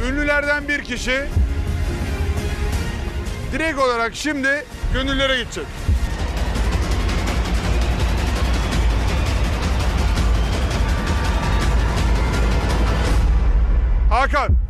ünlülerden bir kişi direkt olarak şimdi gönüllere gidecek. Hakan.